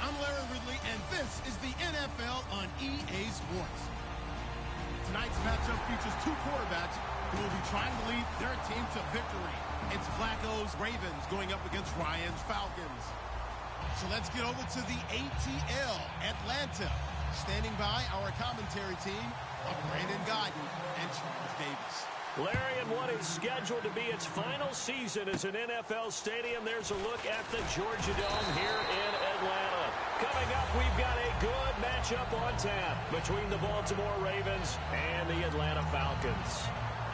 I'm Larry Ridley, and this is the NFL on EA Sports. Tonight's matchup features two quarterbacks who will be trying to lead their team to victory. It's Flacco's Ravens going up against Ryan's Falcons. So let's get over to the ATL, Atlanta. Standing by our commentary team of Brandon Godden and Charles Davis. Larry, in what is scheduled to be its final season as an NFL stadium, there's a look at the Georgia Dome here in Atlanta. Coming up, we've got a good matchup on tap between the Baltimore Ravens and the Atlanta Falcons.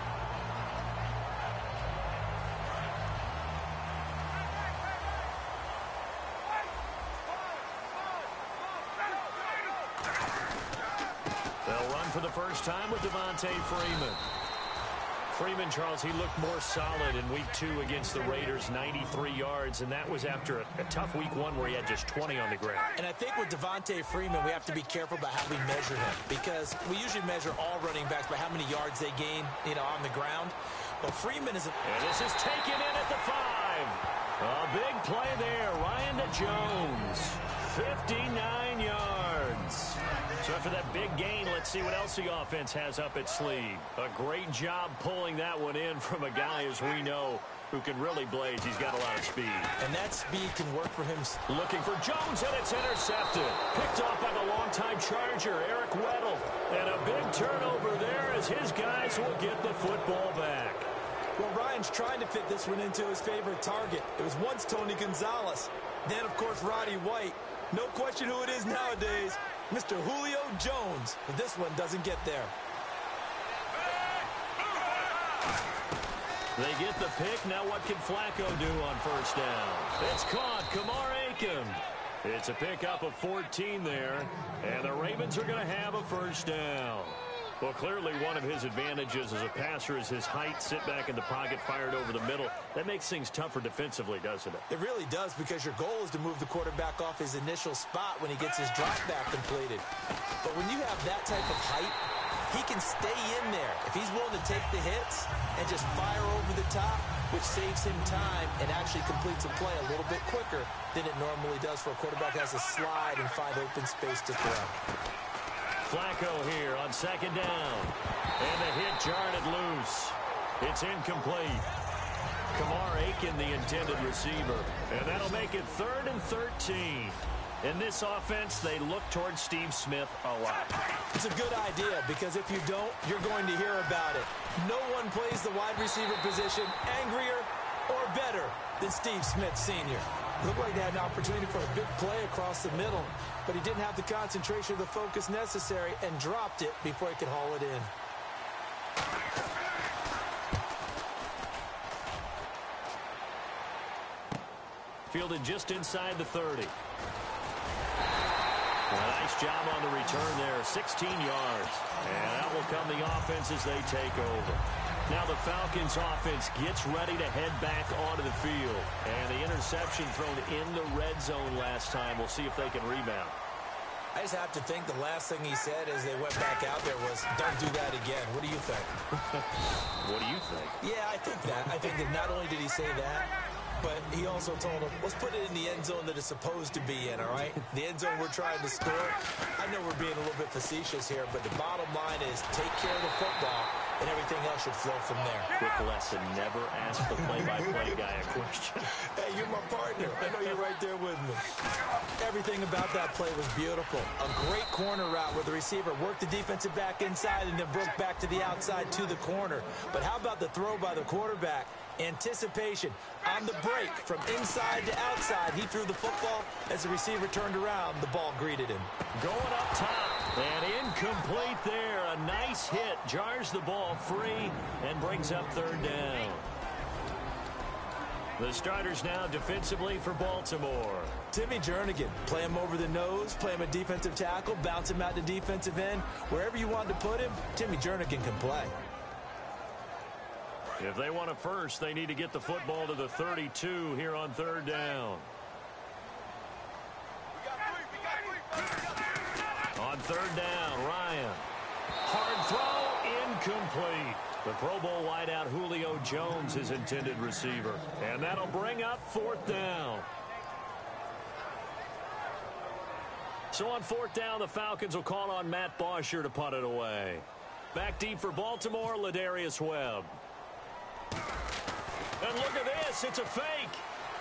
They'll run for the first time with Devontae Freeman. Freeman, Charles, he looked more solid in Week 2 against the Raiders, 93 yards, and that was after a tough Week 1 where he had just 20 on the ground. And I think with Devontae Freeman, we have to be careful about how we measure him, because we usually measure all running backs by how many yards they gain, on the ground. But Freeman is... And this is taken in at the 5. A big play there. Ryan to Jones. 59 yards. So after that big gain, let's see what else the offense has up its sleeve. A great job pulling that one in from a guy, as we know, who can really blaze. He's got a lot of speed. And that speed can work for him. Looking for Jones, and it's intercepted. Picked off by the longtime Charger, Eric Weddle. And a big turnover there as his guys will get the football back. Well, Ryan's trying to fit this one into his favorite target. It was once Tony Gonzalez. Then, of course, Roddy White. No question who it is nowadays. Mr. Julio Jones. But this one doesn't get there. They get the pick. Now what can Flacco do on first down? It's caught. Kamar Aiken. It's a pickup of 14 there. And the Ravens are going to have a first down. Well, clearly one of his advantages as a passer is his height, sit back in the pocket, fired over the middle. That makes things tougher defensively, doesn't it? It really does, because your goal is to move the quarterback off his initial spot when he gets his drop back completed. But when you have that type of height, he can stay in there if he's willing to take the hits and just fire over the top, which saves him time and actually completes a play a little bit quicker than it normally does for a quarterback that has to slide and find open space to throw. Flacco here on second down. And the hit jarred it loose. It's incomplete. Kamar Aiken, the intended receiver. And that'll make it 3rd and 13. In this offense, they look towards Steve Smith a lot. It's a good idea, because if you don't, you're going to hear about it. No one plays the wide receiver position angrier or better than Steve Smith Sr. Looked like they had an opportunity for a big play across the middle, but he didn't have the concentration or the focus necessary and dropped it before he could haul it in. Fielded just inside the 30. A nice job on the return there, 16 yards. And out will come the offense as they take over. Now the Falcons offense gets ready to head back onto the field. And the interception thrown in the red zone last time. We'll see if they can rebound. I just have to think the last thing he said as they went back out there was, don't do that again. What do you think? What do you think? Yeah, I think that. I think that not only did he say that, but he also told him, let's put it in the end zone that it's supposed to be in, all right? The end zone we're trying to score. I know we're being a little bit facetious here, but the bottom line is take care of the football, and everything else should flow from there. Quick lesson, never ask the play-by-play guy a question. Hey, you're my partner. I know you're right there with me. Everything about that play was beautiful. A great corner route where the receiver worked the defensive back inside and then broke back to the outside to the corner. But how about the throw by the quarterback? Anticipation on the break from inside to outside. He threw the football. As the receiver turned around, the ball greeted him. Going up top and incomplete there. A nice hit. Jars the ball free and brings up 3rd down. The starters now defensively for Baltimore. Timmy Jernigan. Play him over the nose, play him a defensive tackle, bounce him out to defensive end. Wherever you want to put him, Timmy Jernigan can play. If they want a first, they need to get the football to the 32 here on 3rd down. On 3rd down, Ryan. Hard throw, incomplete. The Pro Bowl wideout Julio Jones, his intended receiver. And that'll bring up 4th down. So on fourth down, the Falcons will call on Matt Bosher to punt it away. Back deep for Baltimore, Ladarius Webb. And look at this. It's a fake.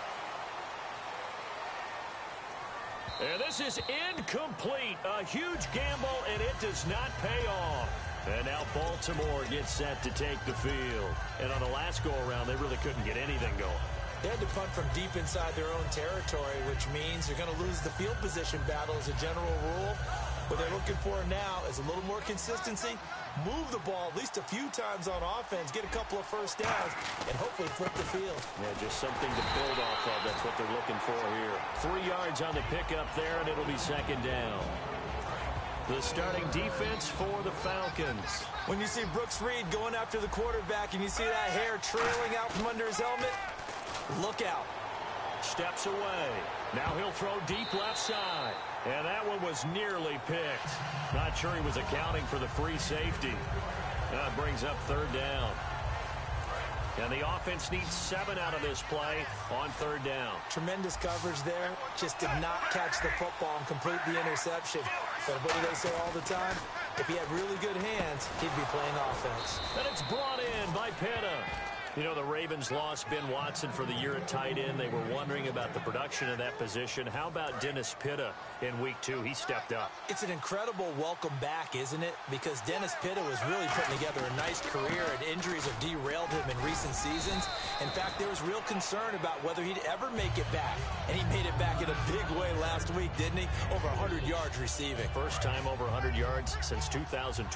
And this is incomplete. A huge gamble, and it does not pay off. And now Baltimore gets set to take the field. And on the last go-around, they really couldn't get anything going. They had to punt from deep inside their own territory, which means they're going to lose the field position battle as a general rule. What they're looking for now is a little more consistency, move the ball at least a few times on offense, get a couple of first downs, and hopefully flip the field. Yeah, just something to build off of. That's what they're looking for here. 3 yards on the pickup there, and it'll be second down. The starting defense for the Falcons. When you see Brooks Reed going after the quarterback and you see that hair trailing out from under his helmet, look out. Steps away. Now he'll throw deep left side. And that one was nearly picked. Not sure he was accounting for the free safety. That brings up third down. And the offense needs 7 out of this play on third down. Tremendous coverage there. Just did not catch the football and complete the interception. But what do they say all the time? If he had really good hands, he'd be playing offense. And it's brought in by Pitta. You know, the Ravens lost Ben Watson for the year at tight end. They were wondering about the production of that position. How about Dennis Pitta in week 2? He stepped up. It's an incredible welcome back, isn't it? Because Dennis Pitta was really putting together a nice career, and injuries have derailed him in recent seasons. In fact, there was real concern about whether he'd ever make it back. And he made it back in a big way last week, didn't he? Over 100 yards receiving. First time over 100 yards since 2012.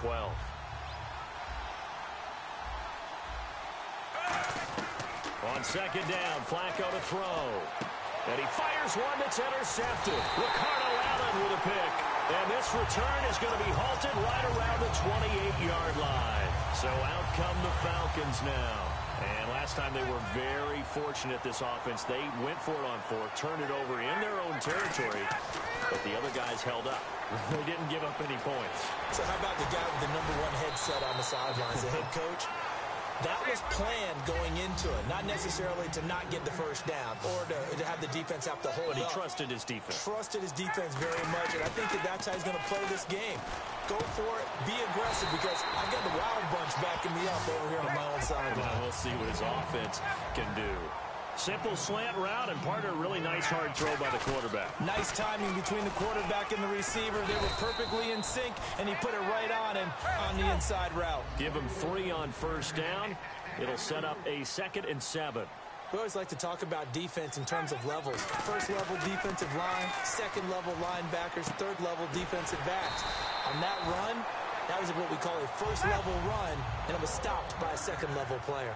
On second down, Flacco to throw. And he fires one that's intercepted. Ricardo Allen with a pick. And this return is going to be halted right around the 28-yard line. So out come the Falcons now. And last time they were very fortunate, this offense. They went for it on 4, turned it over in their own territory. But the other guys held up. They didn't give up any points. So how about the guy with the #1 headset on the sidelines, the head coach? That was planned going into it, not necessarily to not get the first down or to have the defense have to hold up. But he trusted his defense. Trusted his defense very much, and I think that's how he's going to play this game. Go for it, be aggressive, because I've got the Wild Bunch backing me up over here on my own side. Well, we'll see what his offense can do. Simple slant route, and part of a really nice hard throw by the quarterback. Nice timing between the quarterback and the receiver. They were perfectly in sync, and he put it right on him on the inside route. Give him 3 on first down. It'll set up a 2nd and 7. We always like to talk about defense in terms of levels. First level defensive line, second level linebackers, third level defensive backs. On that run, that was what we call a first level run, and it was stopped by a second level player.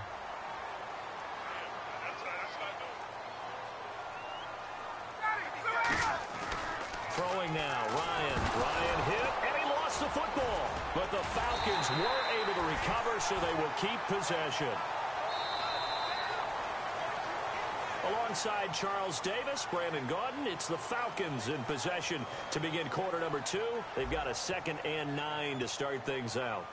Throwing now, Ryan hit, and he lost the football. But the Falcons were able to recover, so they will keep possession. Alongside Charles Davis, Brandon Gaudin, it's the Falcons in possession to begin quarter number 2. They've got a 2nd and 9 to start things out.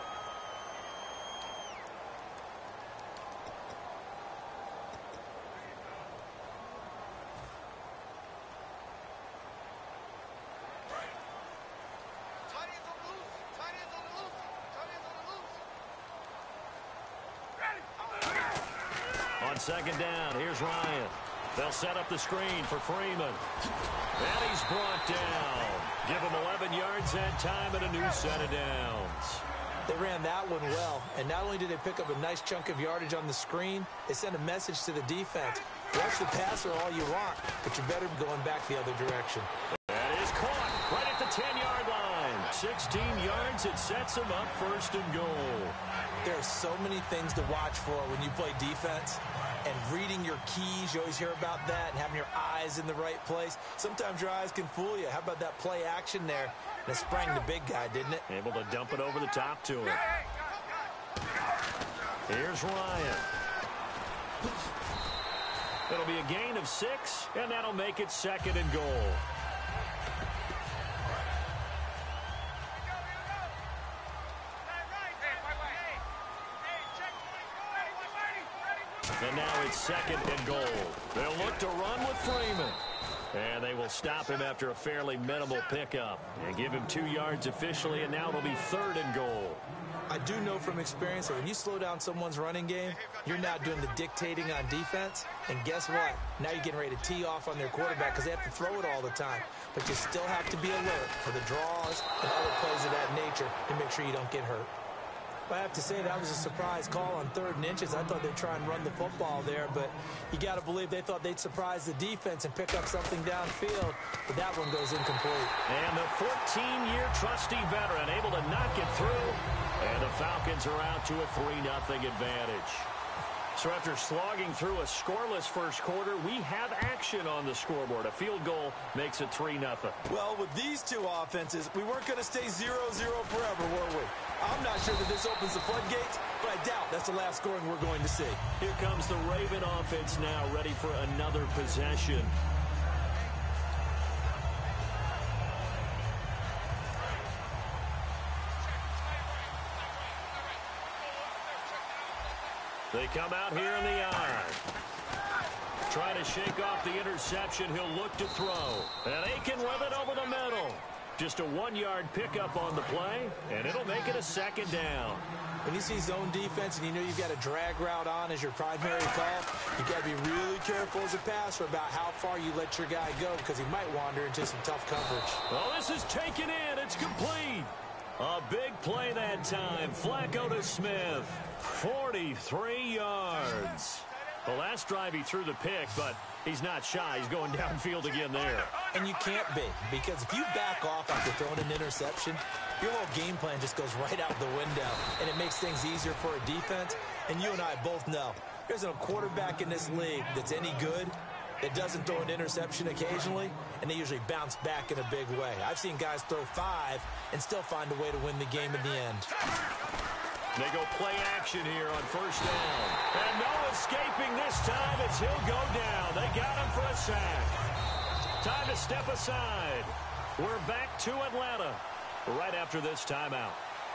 On second down, here's Ryan. They'll set up the screen for Freeman. And he's brought down. Give him 11 yards that time and a new set of downs. They ran that one well, and not only did they pick up a nice chunk of yardage on the screen, they sent a message to the defense. Rush the passer all you want, but you better be going back the other direction. That is caught right at the 10-yard line. 16 yards, it sets them up 1st and goal. There are so many things to watch for when you play defense, and reading your keys, you always hear about that, and having your eyes in the right place. Sometimes your eyes can fool you. How about that play action there? And it sprang the big guy, didn't it? Able to dump it over the top to him. Here's Ryan. It'll be a gain of 6, and that'll make it 2nd and goal. And now it's 2nd and goal. They'll look to run with Freeman. And they will stop him after a fairly minimal pickup and give him 2 yards officially, and now it'll be 3rd and goal. I do know from experience that when you slow down someone's running game, you're now doing the dictating on defense. And guess what? Now you're getting ready to tee off on their quarterback because they have to throw it all the time. But you still have to be alert for the draws and other plays of that nature to make sure you don't get hurt. I have to say that was a surprise call on 3rd and inches. I thought they'd try and run the football there, but you got to believe they thought they'd surprise the defense and pick up something downfield, but that one goes incomplete. And the 14-year trusty veteran able to knock it through, and the Falcons are out to a 3-0 advantage. So after slogging through a scoreless first quarter, we have action on the scoreboard. A field goal makes it 3-0. Well, with these two offenses, we weren't going to stay 0-0 forever, were we? I'm not sure that this opens the floodgates, but I doubt that's the last scoring we're going to see. Here comes the Raven offense now, ready for another possession. They come out here in the iron. Trying to shake off the interception. He'll look to throw. And Aiken with it over the middle. Just a 1-yard pickup on the play, and it'll make it a 2nd down. When you see zone defense and you know you've got a drag route on as your primary call, you've got to be really careful as a passer about how far you let your guy go because he might wander into some tough coverage. Well, this is taken in. It's complete. A big play that time. Flacco to Smith. 43 yards. The last drive he threw the pick, but he's not shy. He's going downfield again there. And you can't be, because if you back off after throwing an interception, your whole game plan just goes right out the window, and it makes things easier for a defense. And you and I both know there's a quarterback in this league that's any good that doesn't throw an interception occasionally, and they usually bounce back in a big way. I've seen guys throw 5 and still find a way to win the game in the end. They go play action here on 1st down. And no escaping this time as he'll go down. They got him for a sack. Time to step aside. We're back to Atlanta right after this timeout.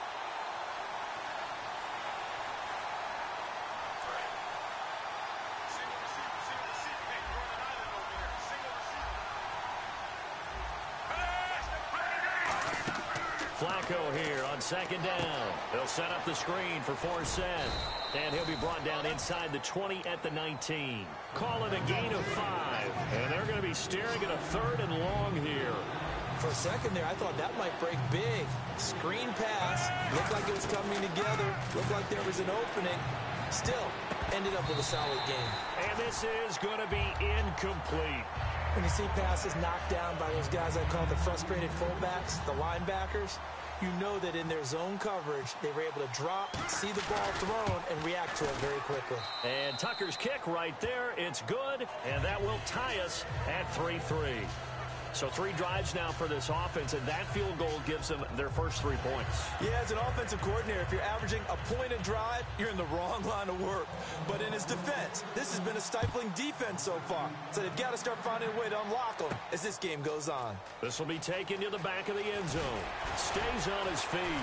Flacco here on 2nd down. They'll set up the screen for Forsett. And he'll be brought down inside the 20 at the 19. Call it a gain of 5. And they're going to be staring at a 3rd and long here. For a second there, I thought that might break big. Screen pass. Looked like it was coming together. Looked like there was an opening. Still, ended up with a solid game. And this is going to be incomplete. When you see passes knocked down by those guys I call the frustrated fullbacks, the linebackers, you know that in their zone coverage, they were able to drop, see the ball thrown, and react to it very quickly. And Tucker's kick right there. It's good, and that will tie us at 3-3. So 3 drives now for this offense, and that field goal gives them their first 3 points. Yeah, as an offensive coordinator, if you're averaging a point a drive, you're in the wrong line of work. But in his defense, this has been a stifling defense so far. So they've got to start finding a way to unlock them as this game goes on. This will be taken to the back of the end zone. Stays on his feet.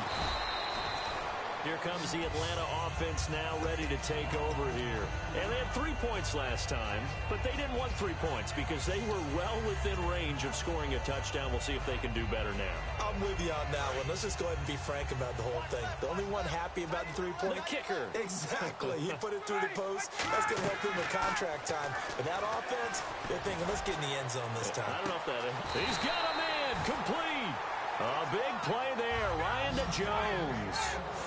Here comes the Atlanta offense now ready to take over here. And they had 3 points last time, but they didn't want 3 points because they were well within range of scoring a touchdown. We'll see if they can do better now. I'm with you on that one. Let's just go ahead and be frank about the whole thing. The only one happy about the 3-point? The kicker. Exactly. He put it through the post. That's going to help him with contract time. But that offense, they're thinking, let's get in the end zone this time. I don't know if that is. He's got a man. Complete. A big play there. Ryan to Jones.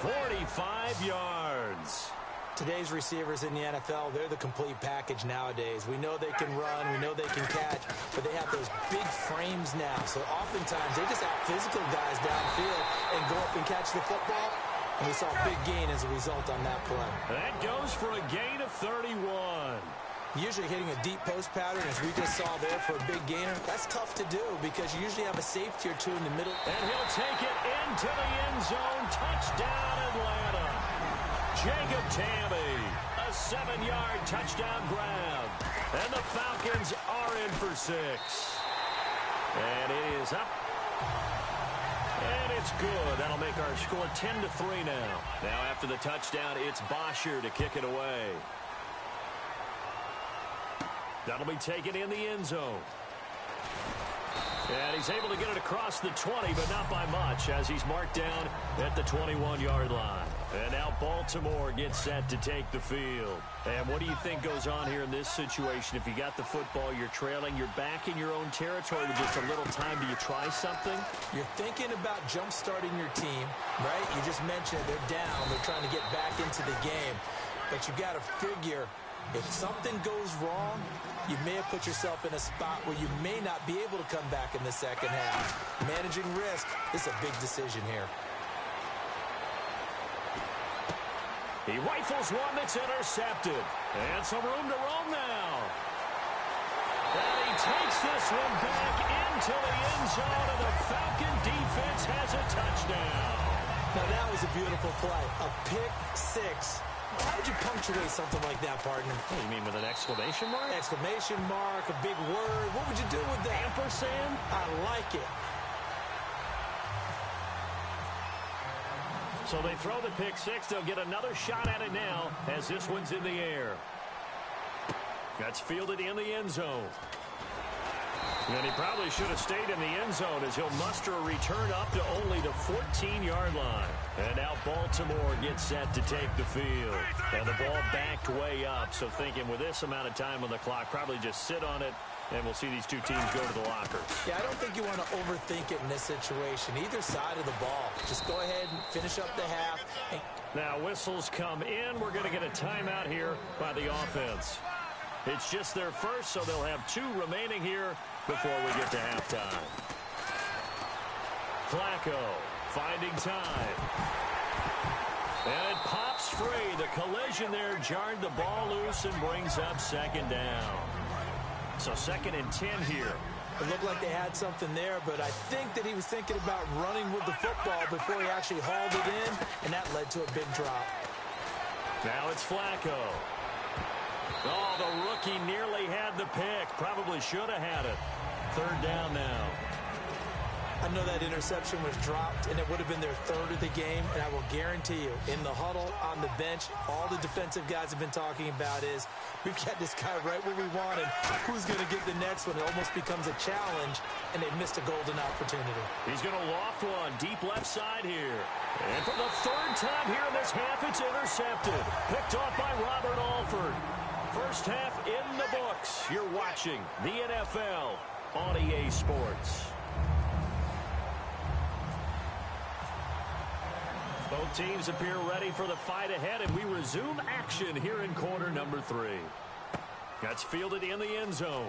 45 yards. Today's receivers in the NFL, they're the complete package nowadays. We know they can run, we know they can catch, but they have those big frames now. So oftentimes they just out-physical guys downfield and go up and catch the football. And we saw a big gain as a result on that play. That goes for a gain of 31. Usually hitting a deep post pattern, as we just saw there for a big gainer, that's tough to do because you usually have a safety or two in the middle. And he'll take it into the end zone. Touchdown, Atlanta. Jacob Tammy, a 7-yard touchdown grab. And the Falcons are in for 6. And it is up. And it's good. That'll make our score 10-3 now. Now after the touchdown, it's Bosher to kick it away. That'll be taken in the end zone. And he's able to get it across the 20, but not by much, as he's marked down at the 21-yard line. And now Baltimore gets set to take the field. And what do you think goes on here in this situation? If you got the football, you're trailing, you're back in your own territory with just a little time. Do you try something? You're thinking about jump-starting your team, right? You just mentioned they're down. They're trying to get back into the game. But you got to figure, if something goes wrong, you may have put yourself in a spot where you may not be able to come back in the second half. Managing risk is a big decision here. He rifles one that's intercepted. And some room to roam now. And he takes this one back into the end zone, and the Falcon defense has a touchdown. Now that was a beautiful play. A pick six. How would you punctuate something like that, partner? Hey, you mean with an exclamation mark? Exclamation mark, a big word. What would you do with that? Ampersand? I like it. So they throw the pick six. They'll get another shot at it now as this one's in the air. That's fielded in the end zone. And he probably should have stayed in the end zone as he'll muster a return up to only the 14-yard line. And now Baltimore gets set to take the field. And the ball backed way up. So thinking with this amount of time on the clock, probably just sit on it, and we'll see these two teams go to the lockers. Yeah, I don't think you want to overthink it in this situation. Either side of the ball. Just go ahead and finish up the half. Now whistles come in. We're going to get a timeout here by the offense. It's just their first, so they'll have two remaining here before we get to halftime. Flacco finding time. And it pops free. The collision there jarred the ball loose and brings up second down. So 2nd and 10 here. It looked like they had something there, but I think that he was thinking about running with the football before he actually hauled it in, and that led to a big drop. Now it's Flacco. Oh, the rookie nearly had the pick. Probably should have had it. 3rd down now. I know that interception was dropped, and it would have been their 3rd of the game, and I will guarantee you, in the huddle, on the bench, all the defensive guys have been talking about is, we've got this guy right where we want him. Who's going to get the next one? It almost becomes a challenge, and they missed a golden opportunity. He's going to loft one deep left side here. And for the 3rd time here in this half, it's intercepted. Picked off by Robert Alford. First half in the books. You're watching the NFL on EA Sports. Both teams appear ready for the fight ahead, and we resume action here in quarter number 3. That's fielded in the end zone.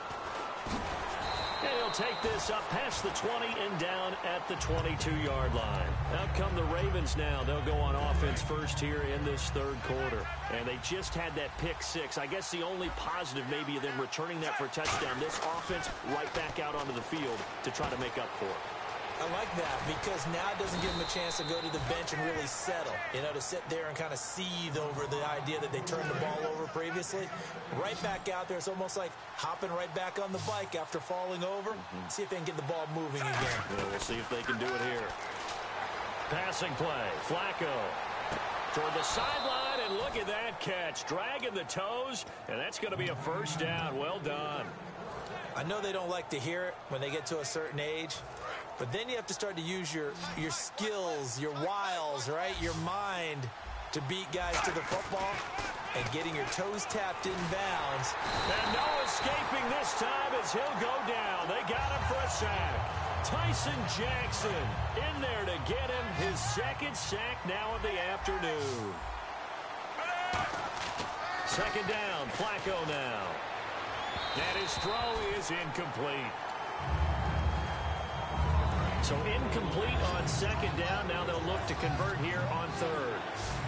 And he'll take this up past the 20 and down at the 22-yard line. Out come the Ravens now. They'll go on offense first here in this 3rd quarter. And they just had that pick six. I guess the only positive maybe of them returning that for a touchdown. This offense right back out onto the field to try to make up for it. I like that because now it doesn't give them a chance to go to the bench and really settle. You know, to sit there and kind of seethe over the idea that they turned the ball over previously. Right back out there. It's almost like hopping right back on the bike after falling over. See if they can get the ball moving again. Yeah, we'll see if they can do it here. Passing play. Flacco toward the sideline, and look at that catch. Dragging the toes, and that's going to be a 1st down. Well done. I know they don't like to hear it when they get to a certain age, but then you have to start to use your skills, your wiles, right? Your mind to beat guys to the football, and getting your toes tapped in bounds. And no escaping this time as he'll go down. They got him for a sack. Tyson Jackson in there to get him his 2nd sack now of the afternoon. 2nd down, Flacco now. And his throw is incomplete. So incomplete on 2nd down. Now they'll look to convert here on 3rd.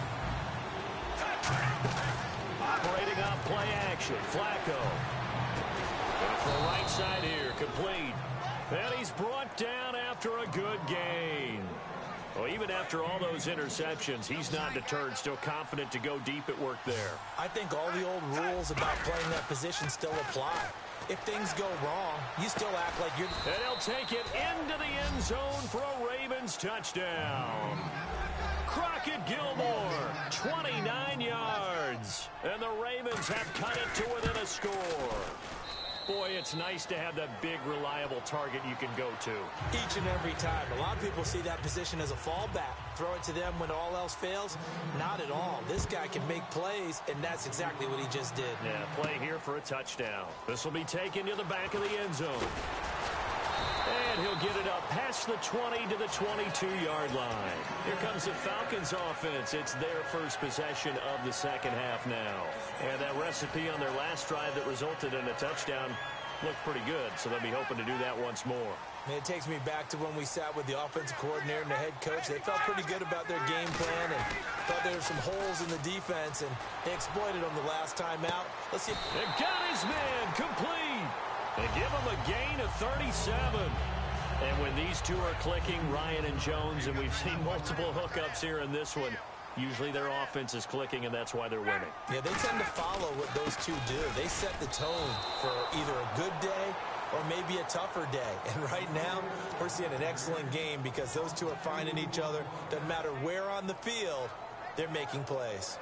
Operating off play action. Flacco. Off the right side here. Complete. And he's brought down after a good gain. Well, even after all those interceptions, he's not deterred. Still confident to go deep at work there. I think all the old rules about playing that position still apply. If things go wrong, you still act like you're... And he'll take it into the end zone for a Ravens touchdown. Crockett Gilmore, 29 yards. And the Ravens have cut it to within a score. Boy, it's nice to have that big, reliable target you can go to. Each and every time. A lot of people see that position as a fallback. Throw it to them when all else fails. Not at all. This guy can make plays, and that's exactly what he just did. Yeah, play here for a touchdown. This will be taken to the back of the end zone. And he'll get it up past the 20 to the 22-yard line. Here comes the Falcons offense. It's their first possession of the second half now. And that recipe on their last drive that resulted in a touchdown looked pretty good, so they'll be hoping to do that once more. And it takes me back to when we sat with the offensive coordinator and the head coach. They felt pretty good about their game plan and thought there were some holes in the defense, and they exploited them the last time out. Let's see. They got his man complete. They give him a gain of 37. And when these two are clicking, Ryan and Jones, and we've seen multiple hookups here in this one, usually their offense is clicking, and that's why they're winning. Yeah, they tend to follow what those two do. They set the tone for either a good day or maybe a tougher day. And right now, we're seeing an excellent game because those two are finding each other. Doesn't matter where on the field, they're making plays.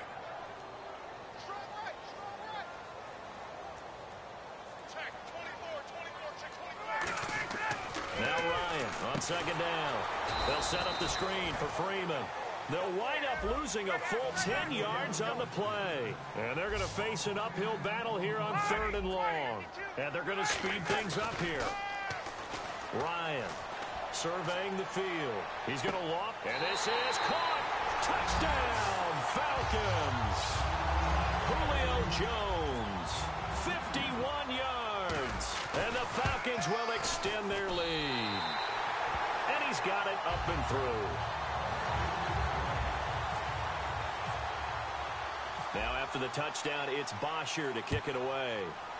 Now Ryan on second down. They'll set up the screen for Freeman. They'll wind up losing a full 10 yards on the play. And they're going to face an uphill battle here on 3rd and long. And they're going to speed things up here. Ryan surveying the field. He's going to loft, and this is caught. Touchdown, Falcons. Julio Jones, 51 yards. And the Falcons will extend their lead. And he's got it up and through. Now after the touchdown, it's Bosher to kick it away.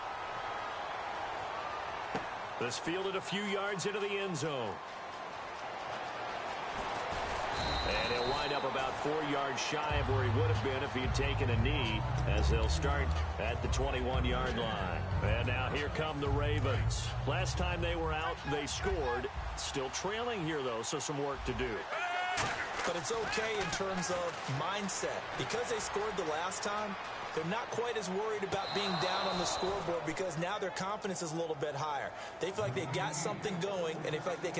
This fielded a few yards into the end zone. And he'll wind up about 4 yards shy of where he would have been if he had taken a knee, as they'll start at the 21-yard line. And now here come the Ravens. Last time they were out, they scored. Still trailing here, though, so some work to do. But it's okay in terms of mindset. Because they scored the last time, they're not quite as worried about being down on the scoreboard because now their confidence is a little bit higher. They feel like they've got something going, and they feel like they can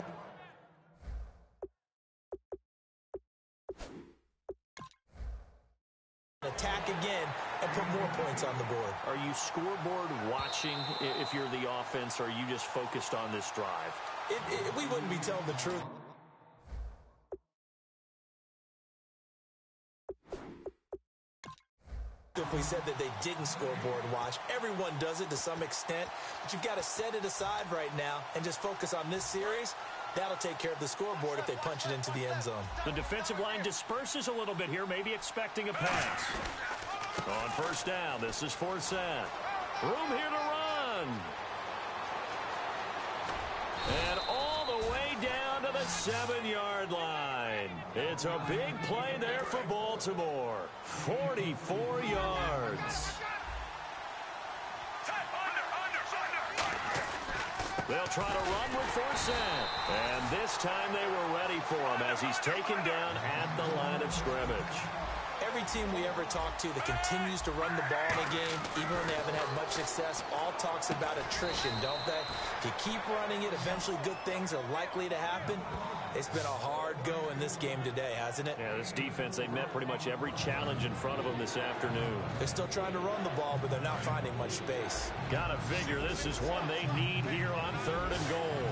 attack again and put more points on the board. Are you scoreboard watching if you're the offense, or are you just focused on this drive? We wouldn't be telling the truth if we said that they didn't scoreboard watch. Everyone does it to some extent, but you've got to set it aside right now and just focus on this series. That'll take care of the scoreboard if they punch it into the end zone. The defensive line disperses a little bit here, maybe expecting a pass. On first down, this is Forsett. Room here to run. And all the way down to the 7-yard line. It's a big play there for Baltimore. 44 yards. They'll try to run with Forsett. And this time they were ready for him as he's taken down at the line of scrimmage. Every team we ever talk to that continues to run the ball in a game, even when they haven't had much success, all talks about attrition, don't they? If you keep running it, eventually good things are likely to happen. It's been a hard go in this game today, hasn't it? Yeah, this defense, they met pretty much every challenge in front of them this afternoon. They're still trying to run the ball, but they're not finding much space. Gotta figure this is one they need here on 3rd and goal.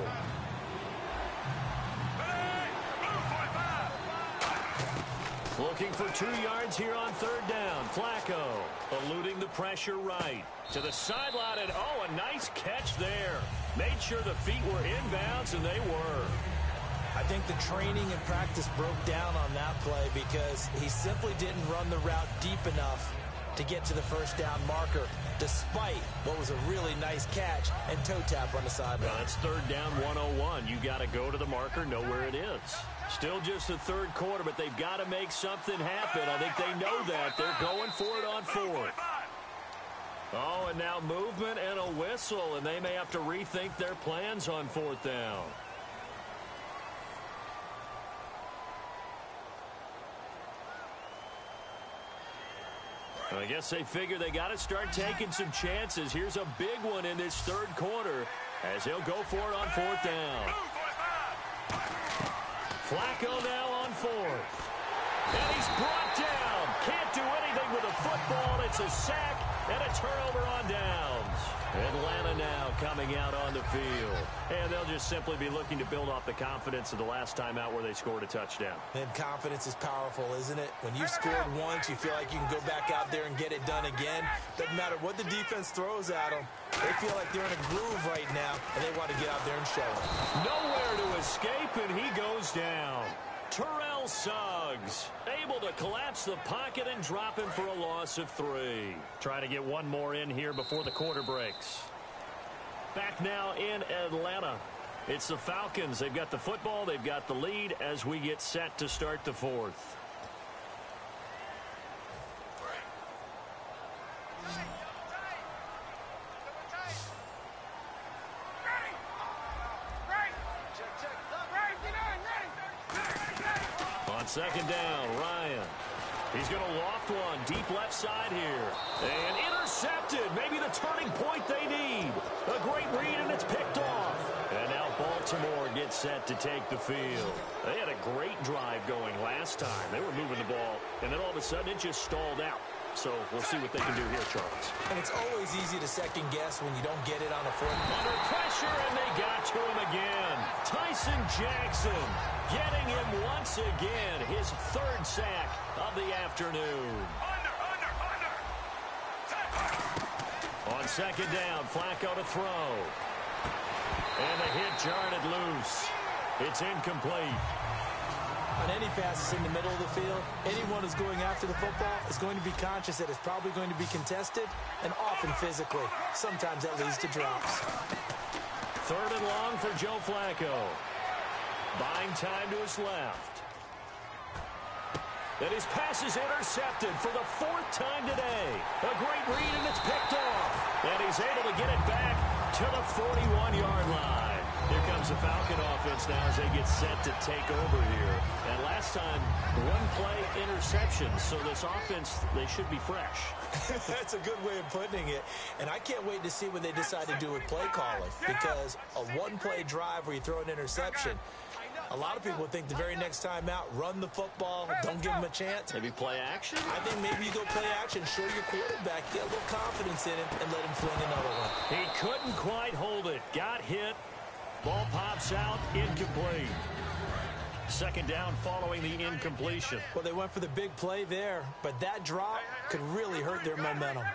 Looking for 2 yards here on 3rd down. Flacco eluding the pressure right. To the sideline, and oh, a nice catch there. Made sure the feet were inbounds, and they were. I think the training and practice broke down on that play because he simply didn't run the route deep enough to get to the first down marker, despite what was a really nice catch and toe tap on the sideline. Well, that's 3rd down 101. You got to go to the marker, know where it is. Still just the 3rd quarter, but they've got to make something happen. I think they know that. They're going for it on 4th. Oh, and now movement and a whistle, and they may have to rethink their plans on 4th down. I guess they figure they got to start taking some chances. Here's a big one in this third quarter as he'll go for it on fourth down. Flacco now on fourth. And he's brought down. Can't do anything with a football. It's a sack and a turnover on downs. Atlanta now coming out on the field. And they'll just simply be looking to build off the confidence of the last time out where they scored a touchdown. And confidence is powerful, isn't it? When you've scored once, you feel like you can go back out there and get it done again. Doesn't matter what the defense throws at them. They feel like they're in a groove right now, and they want to get out there and show it. Nowhere to escape, and he goes down. Terrell Suggs able to collapse the pocket and drop him for a loss of 3. Trying to get one more in here before the quarter breaks. Back now in Atlanta. It's the Falcons. They've got the football. They've got the lead as we get set to start the fourth. Second down, Ryan. He's going to loft one deep left side here. And intercepted. Maybe the turning point they need. A great read, and it's picked off. And now Baltimore gets set to take the field. They had a great drive going last time. They were moving the ball, and then all of a sudden it just stalled out. So we'll see what they can do here, Charles. And it's always easy to second guess when you don't get it on a fourth. Under pressure, and they got to him again. Tyson Jackson getting him once again. His third sack of the afternoon. On second down, Flacco to throw. And the hit jarred it loose. It's incomplete. On any passes in the middle of the field, anyone who's going after the football is going to be conscious that it's probably going to be contested and often physically. Sometimes that leads to drops. Third and long for Joe Flacco. Buying time to his left. And his pass is intercepted for the 4th time today. A great read, and it's picked off. And he's able to get it back to the 41-yard line. Here comes the Falcon offense now as they get set to take over here. And last time, one play interception. So this offense, they should be fresh. That's a good way of putting it. And I can't wait to see what they decide to do with play calling. Because a one-play drive where you throw an interception, a lot of people think the very next time out, run the football, don't give him a chance. Maybe play action? I think maybe you go play action, show your quarterback, get a little confidence in him, and let him fling another one. He couldn't quite hold it. Got hit. Ball pops out, incomplete. Second down following the incompletion. Well, they went for the big play there, but that drop could really hurt their momentum.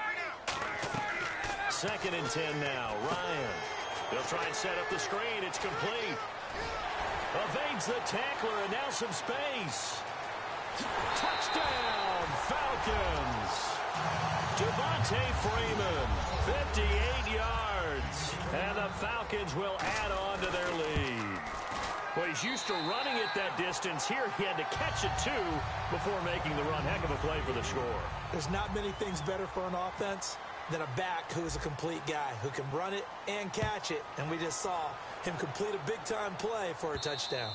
Second and 10 now. Ryan. They'll try and set up the screen. It's complete. Evades the tackler, and now some space. Touchdown, Falcons. Devontae Freeman, 58 yards. And the Falcons will add on to their lead. Well, he's used to running it that distance. Here he had to catch it, too, before making the run. Heck of a play for the score. There's not many things better for an offense than a back who is a complete guy who can run it and catch it. And we just saw him complete a big-time play for a touchdown.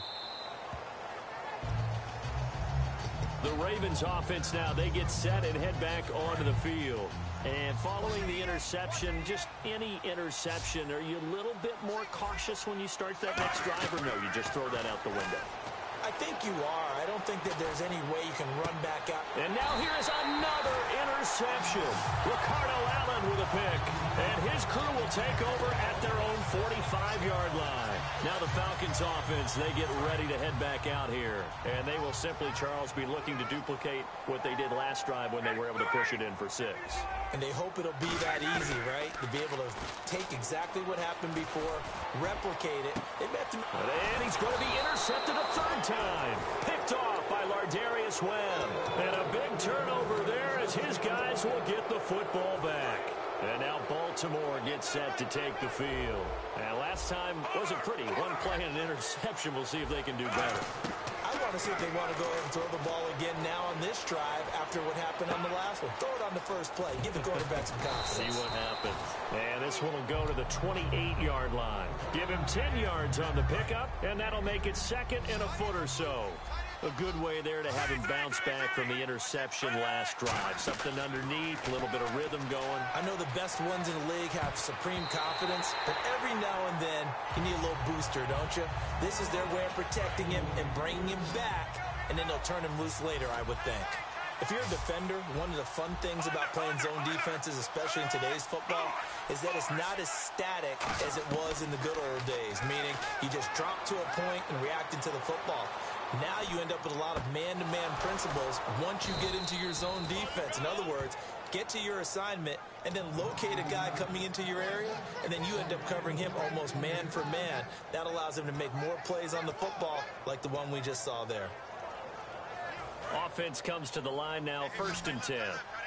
The Ravens offense now, they get set and head back onto the field. And following the interception, just any interception, are you a little bit more cautious when you start that next drive, or no, you just throw that out the window? I think you are. I don't think that there's any way you can run back out. And now here is another interception. Ricardo Allen with a pick. And his crew will take over at their own 45-yard line. Now the Falcons offense, they get ready to head back out here. And they will simply, Charles, be looking to duplicate what they did last drive when they were able to push it in for 6. And they hope it'll be that easy, right? To be able to take exactly what happened before, replicate it. And he's going to be intercepted a third time. Picked off by Lardarius Webb. And a big turnover there as his guys will get the football back. And now Baltimore gets set to take the field. And last time wasn't pretty. One play and an interception. We'll see if they can do better. I want to see if they want to go ahead and throw the ball again now on this drive after what happened on the last one. Throw it on the first play. Give the quarterback some confidence. See what happens. And this one will go to the 28-yard line. Give him 10 yards on the pickup, and that'll make it second and a foot or so. A good way there to have him bounce back from the interception last drive. Something underneath, a little bit of rhythm going. I know the best ones in the league have supreme confidence, but every now and then you need a little booster, don't you? This is their way of protecting him and bringing him back, and then they'll turn him loose later, I would think. If you're a defender, one of the fun things about playing zone defenses, especially in today's football, is that it's not as static as it was in the good old days, meaning you just drop to a point and react to the football. Now you end up with a lot of man-to-man principles once you get into your zone defense. In other words, get to your assignment and then locate a guy coming into your area, and then you end up covering him almost man for man. That allows him to make more plays on the football like the one we just saw there. Offense comes to the line now, 1st and 10.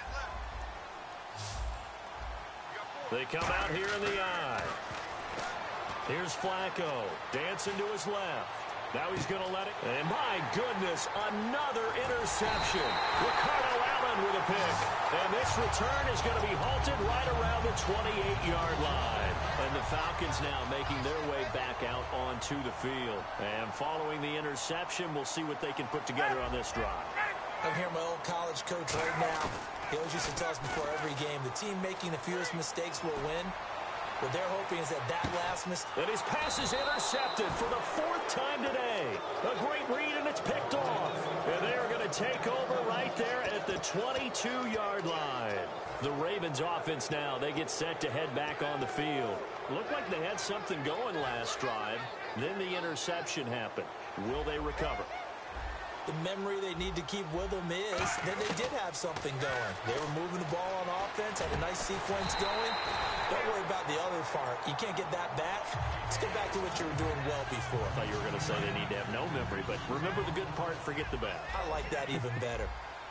They come out here in the eye. Here's Flacco, dancing to his left. Now he's going to let it. And my goodness, another interception. Ricardo Allen with a pick. And this return is going to be halted right around the 28-yard line. And the Falcons now making their way back out onto the field. And following the interception, we'll see what they can put together on this drive. I'm here, my old college coach right now. He always used to tell us before every game, the team making the fewest mistakes will win. What they're hoping is that last mistake. And his pass is intercepted for the 4th time today. A great read, and it's picked off. And they are going to take over right there at the 22-yard line. The Ravens offense now, they get set to head back on the field. Looked like they had something going last drive. Then the interception happened. Will they recover? The memory they need to keep with them is that they did have something going. They were moving the ball on offense, had a nice sequence going. Don't worry about the other part. You can't get that back. Let's get back to what you were doing well before. I thought you were going to say they need to have no memory, but remember the good part, forget the bad. I like that even better.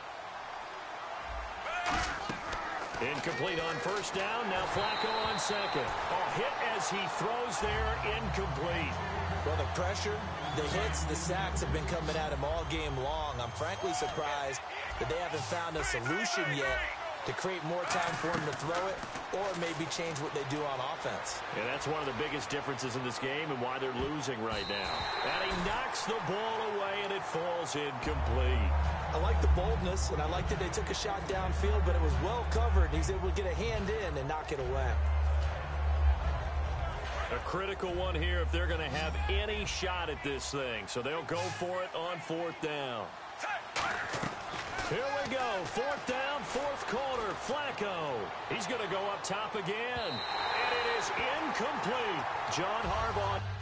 Incomplete on 1st down. Now Flacco on 2nd. A hit as he throws there, incomplete. Well, the pressure, the hits, the sacks have been coming at him all game long. I'm frankly surprised that they haven't found a solution yet to create more time for him to throw it or maybe change what they do on offense. Yeah, that's one of the biggest differences in this game and why they're losing right now. And he knocks the ball away, and it falls incomplete. I like the boldness, and I like that they took a shot downfield, but it was well covered. He's able to get a hand in and knock it away. A critical one here if they're going to have any shot at this thing. So they'll go for it on 4th down. Here we go. 4th down, 4th quarter. Flacco. He's going to go up top again. And it is incomplete. John Harbaugh.